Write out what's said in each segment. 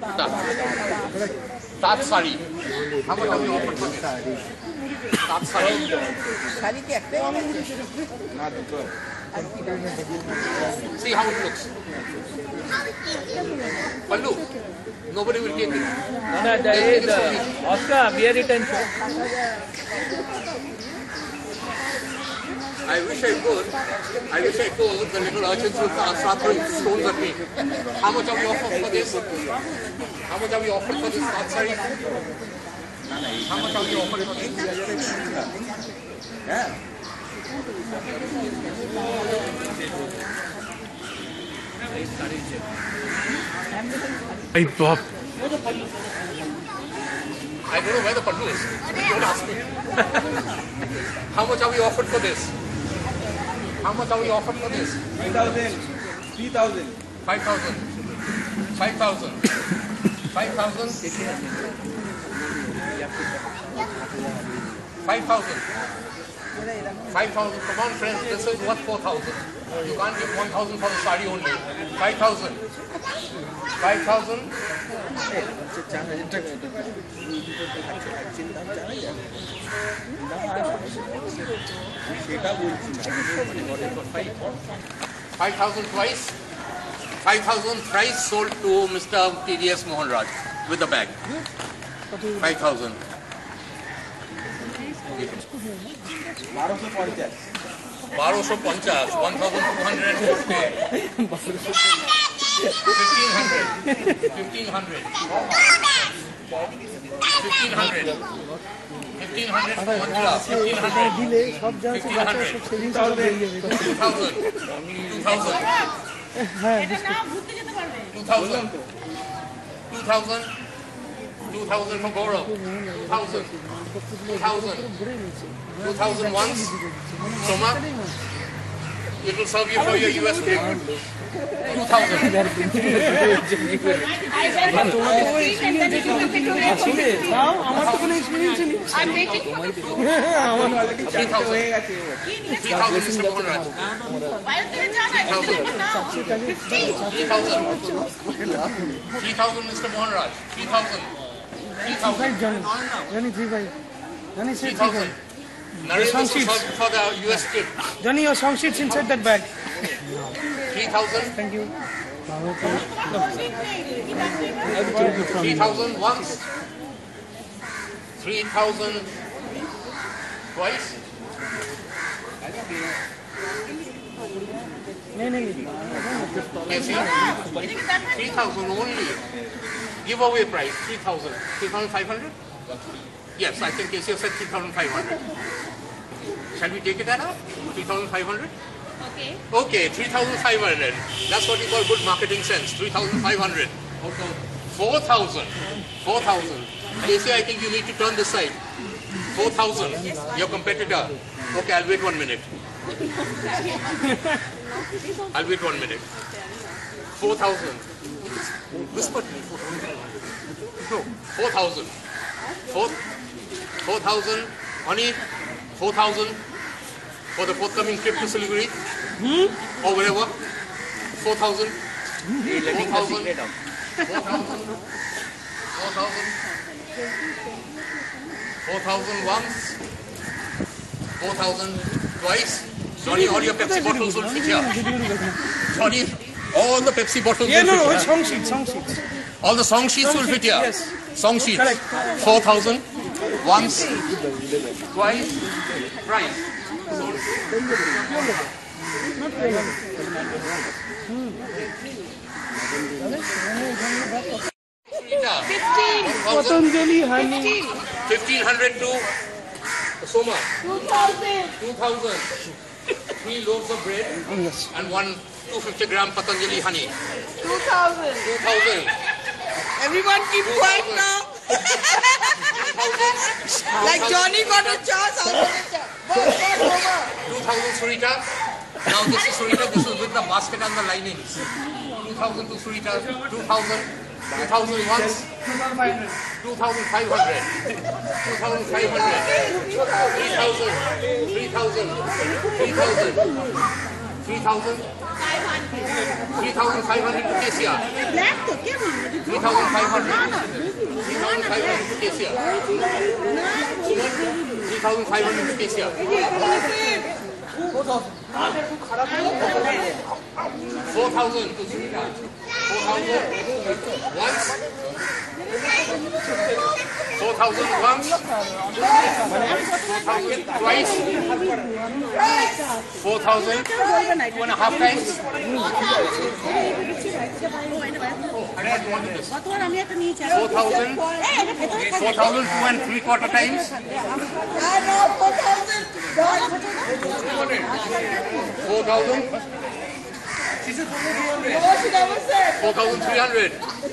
Tat sari. How much have you offered for this? Tat sari. See how it looks. Pallu. Nobody will take it. No, there is Oscar, wear it and show. I wish I could. The little urchins will start throwing stones at me. How much have you offered for this? How much have you offered for this tat sari? How much have you offered for this? Yeah. Hey, Bob. I don't know where the pallu is. Don't ask me. How much have you offered for this? How much have you offered for this? 5,000. 3,000. 5,000. 5,000. 5,000. 5,000. 5,000. Come on, friends. This is worth 4,000. You can't give 1,000 for the sari only. 5,000. 5,000. $5,000 twice. 5,000 thrice sold to Mr. TDS Mohan Raj with the bag. 5,000. 1250. 1,250. 1,250. 1,500. 1,500. 1,500. 1,500 for one class. 1,500. 1,500. 2,000. 2,000. 2,000. 2,000. 2,000 for Gaurav. 2,000. 2,000. 2,000 once. Soma, it will serve you for your US trip. 2,000. I'm waiting for the proof. 3,000. 3,000 Mr. Mohan Raj. 3,000. 3,000 Mr. Mohan Raj. 3,000. 3,000. 3,000. Narendra will serve for the US trip. Johnny, your song sheet's inside that bag. 3,000. Thank you. 3,000 once. 3,000 twice. You see? 3,000 only. Giveaway price 3,000. 3,500? Yes, I think KCF said 3,500. Shall we take it at 3,500? Okay. Okay, 3,500. That's what you call good marketing sense. 3,500. 4,000. 4,000. KC, I think you need to turn this side. 4,000. Your competitor. Okay, I'll wait 1 minute. I'll wait 1 minute. 4,000. Whisper to me. 4,000. No, 4,000. 4,000. Honey, 4,000 for the forthcoming trip to Siliguri or wherever. 4,000. 4,000. 4,000. 4,000 once. 4,000 twice. Johnny, all your Pepsi bottles will fit here. Johnny, all the Pepsi bottles will fit here. Song sheets. All the song sheets will fit here. Yes. Song sheets. 4,000 once, twice, thrice. 15 honey. 1,500 to Soma. 2,000. 2,000. 3 loaves of bread and 1 250-gram Patanjali honey. 2,000. 2,000. Everyone keep quiet now. Like Johnny got a chance. 2,000 Surita. Now this is Surita. This is with the basket and the linings. 2,000 to Surita. 2,000. 2,000 once. 2,500. 2,500. 3,000. 3,000. 3,000. 3,000. 500. 3,500 to KCR. 3,500. 3,500 to KCR. 3,500 to KCR. 4,000 to Sunita. 4,000 once. 4,000 once. 4,000 twice. 4,000 2.5 times. I don't want this. 4,000 4,000 2.75 times. 4,000 4,300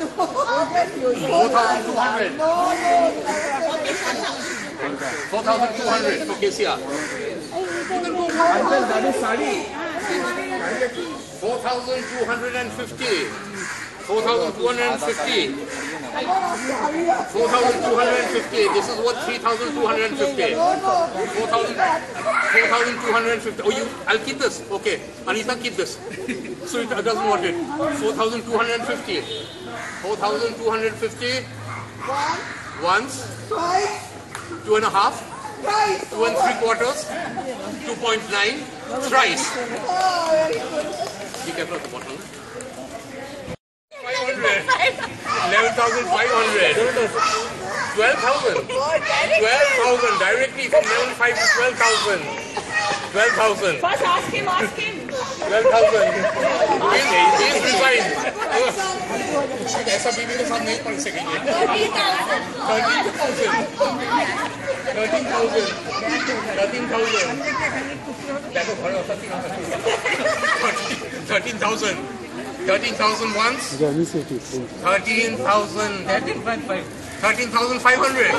4,200 4,200 for KCR. Uncle, that is sari. 4,250 4,250 4,250. This is what 3,250. 4,250. Oh, I'll keep this. Okay. Anita, keep this. So it doesn't want it. 4,250. 4,250. Once. 2.5. 2.75. 2.9. Thrice. Be careful of the bottle. 500. 11,500. 12,000. 12,000. Directly from 11,500 to 12,000. 12,000. First ask him. 12,000. He's resigned. ऐसा बीवी के साथ नहीं पढ़ सकेंगे. 13,000. 13,000. देखो घर वाला 13,000. 13,000 once. 13,000. 13,500.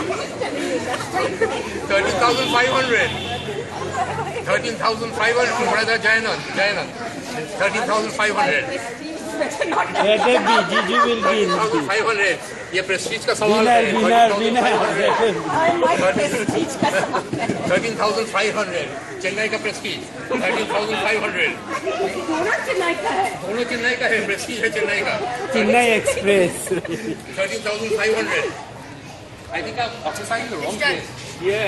13,500. 13,500 from brother Jayanand. 13,500. 13,500. ये प्रेस्टीज का सवाल है. 13,500. चेन्नई का प्रेस्टीज. 13,500. दोनों चेन्नई का है. प्रेस्टीज है चेन्नई का. Chennai express. 13,500. I think I'm occupying the wrong place. Yeah.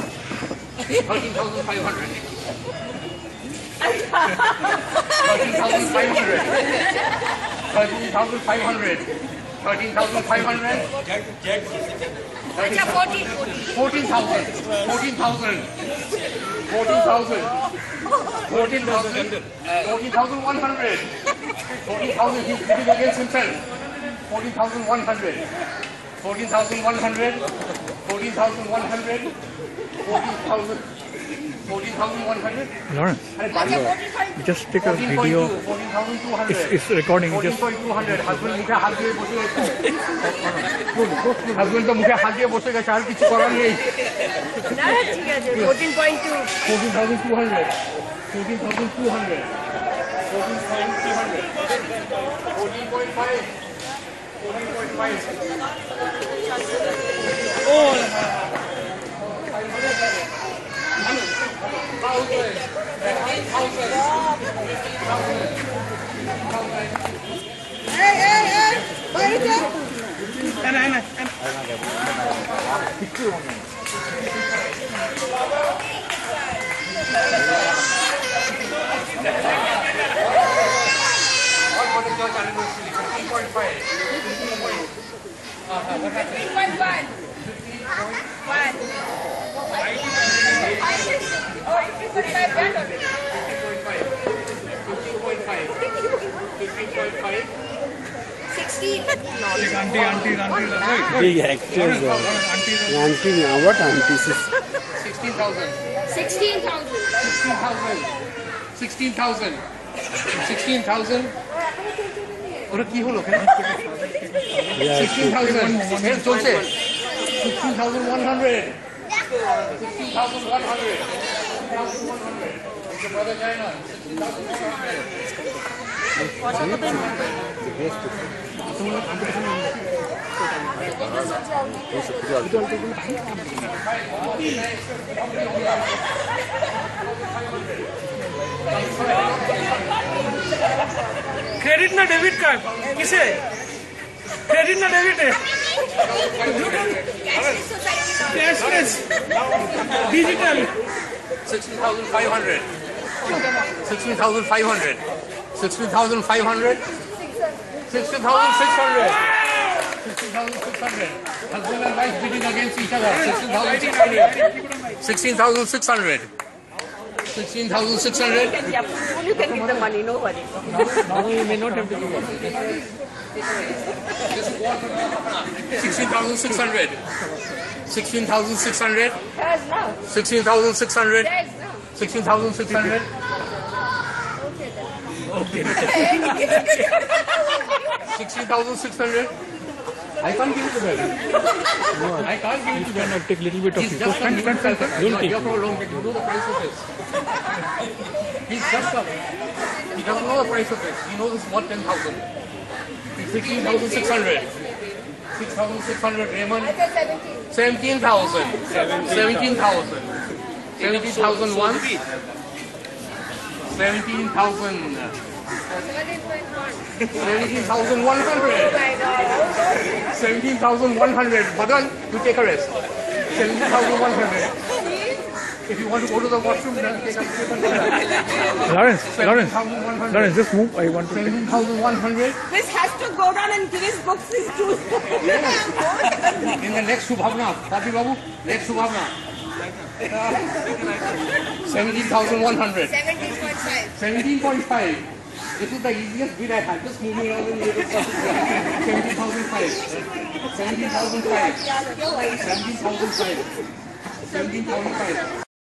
13,500. 13,500. 13,500. 13,500. 14,000. 14,000. 14,000. 14,100. 14,000. He's bidding against himself. 14,100. 14,100. 14,100. 14,100. Lauren, you just take a video. 14,200. It's recording. Just 14,200. Husband मुझे हाथ दिए बोलेगा. Husband तो मुझे हाथ दिए बोलेगा. चार किसी को नहीं. 14.2. 14,200. 14,200. 14,200. 14.5. 14.5. Oh. 1,000. 15,000. Hey. Where is it? Anna. What is your anniversary? 15.5. 3.1. 15.5. 16. Big actors. Auntie, what aunties? 16,000. 16,000. 16,000. 16,000. और की हो लोग हैं? 16,000. फिर सोचे 16,100. 16,100. 16,100. Brother China. 16,500. क्रेडिट ना डेबिट कार्ड किसे क्रेडिट ना डेबिट है cashless digital 16,500. 16,500. 16,500. 60,600. 60,600. Husband and wife bidding against each other. 16,600. 16,600. 16,600. You can give the money, no worry. now you may not have to give 16,600. 16,600. There's now. 16,600. There's now. 16,600. okay 16,600. I can't give it to them. I can't give it to them. I'll take a little bit of He's it. just a human self. Don't take You're prolonged. You know the price of this. He's just a... He doesn't know the price of this. He knows it's worth 10,000. 16,600. 6,600. Raymond. I said 17. 17,000. 17,000. 17,001. 17,000. 17,100. My God. 17,100. Badan, you take a rest. 17,100. If you want to go to the washroom, then take a Lawrence, 17,100. just move. I want to take. 17,100. This has to go down and give his books his juice. In the next Subhavna, Pati Babu, next Subhavna. 17,100. 17.5. 17.5. This is the easiest bid I had. Just moving around in the 17,005. 17,005. 17,005. 17,005.